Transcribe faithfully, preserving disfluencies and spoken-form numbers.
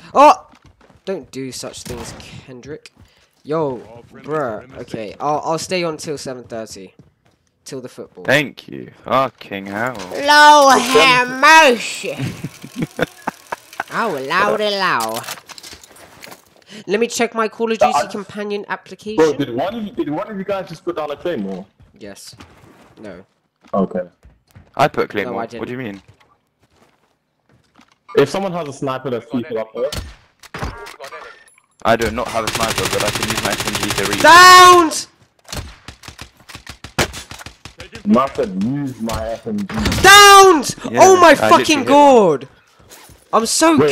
Oh! Don't do such things, Kendrick. Yo, bruh. Okay, I'll I'll stay on till seven thirty, till the football. Thank you. Fucking hell. Lord have mercy. Oh, loudy low. Let me check my Call of Duty I, companion application. Bro, did one of you did one of you guys just put down a claymore? Yes. No. Okay. I put claymore. No, I What do you mean? If someone has a sniper, that's people up there. I do not have a sniper, but I can use my S M G to reach. Downed! Must have used my S M G. Downed! Yeah, Oh my I fucking literally hit one. god! I'm so